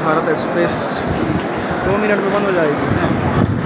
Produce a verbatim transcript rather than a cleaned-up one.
Bharat express दो minute में बंद हो जाएगी।